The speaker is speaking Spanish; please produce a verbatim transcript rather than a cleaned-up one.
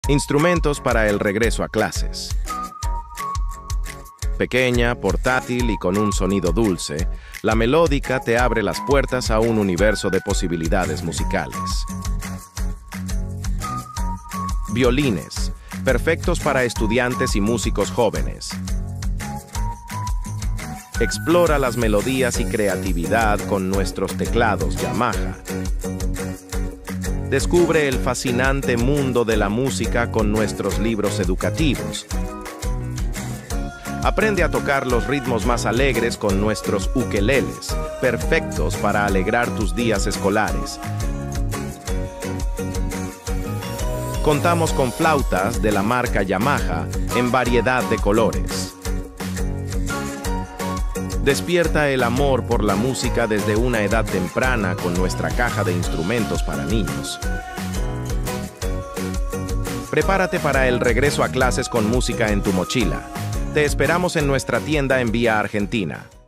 Instrumentos para el regreso a clases. Pequeña, portátil y con un sonido dulce, la melódica te abre las puertas a un universo de posibilidades musicales. Violines, perfectos para estudiantes y músicos jóvenes. Explora las melodías y creatividad con nuestros teclados Yamaha. Descubre el fascinante mundo de la música con nuestros libros educativos. Aprende a tocar los ritmos más alegres con nuestros ukeleles, perfectos para alegrar tus días escolares. Contamos con flautas de la marca Yamaha en variedad de colores. Despierta el amor por la música desde una edad temprana con nuestra caja de instrumentos para niños. Prepárate para el regreso a clases con música en tu mochila. Te esperamos en nuestra tienda en Vía Argentina.